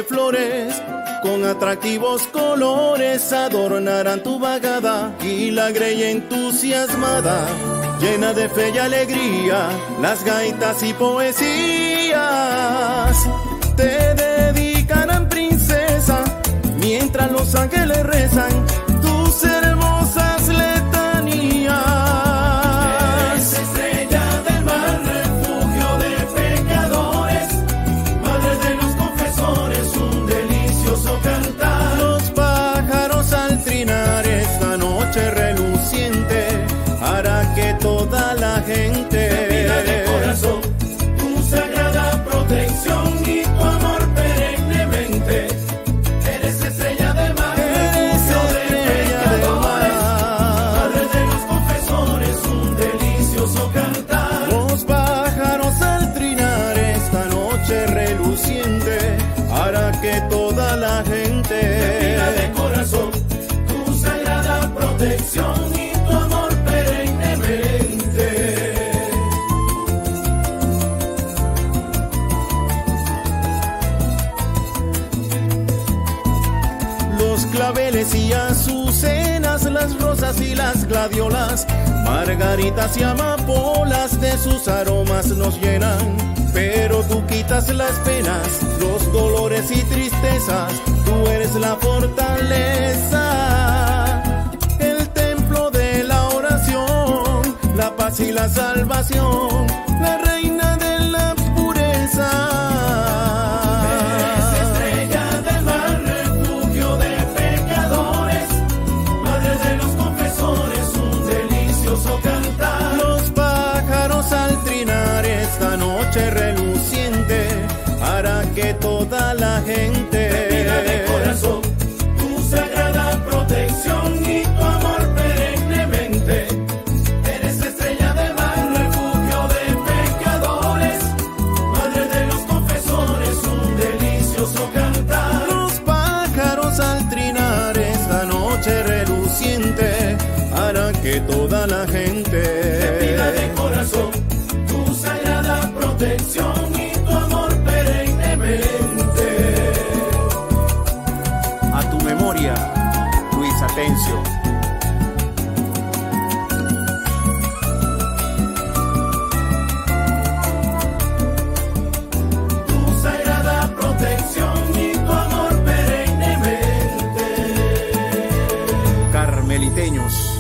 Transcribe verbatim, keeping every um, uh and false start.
de flores, con atractivos colores adornarán tu vagada, y la grey entusiasmada, llena de fe y alegría, las gaitas y poesías te dedicarán, princesa, mientras los ángeles rezan tus hermosas letanías. Eres estrella del mar, refugio de pecadores, madre de los confesores, un delicioso cantar. Los pájaros al trinar esta noche reluciente hará que toda la gente te pida de corazón tu sagrada protección y tu amor perennemente. Eres estrella del mar, refugio de pecadores, madre de los confesores, un delicioso cantar. Los pájaros al trinar esta noche reluciente hará que toda la gente te pida de corazón tu sagrada protección y tu amor perennemente. los claveles y azucenas, las rosas y las gladiolas, margaritas y amapolas de sus aromas nos llenan. Pero tú quitas las penas, los dolores y tristezas, tú eres la fortaleza, el templo de la oración, la paz y la salvación, la reina de la pureza. Eres estrella del mar, refugio de pecadores, madre de los confesores, un delicioso cantar. Los pájaros al trinar esta noche reluciente hará que toda la gente te pida de corazón tu sagrada protección y tu amor perennemente. Eres estrella del mar, refugio de pecadores, madre de los confesores, un delicioso cantar. Los pájaros al trinar esta noche reluciente hará que toda la gente te pida de corazón tu sagrada protección y tu amor perennemente. a tu memoria, Luis Atencio. Tu sagrada protección y tu amor perennemente. Carmeliteños.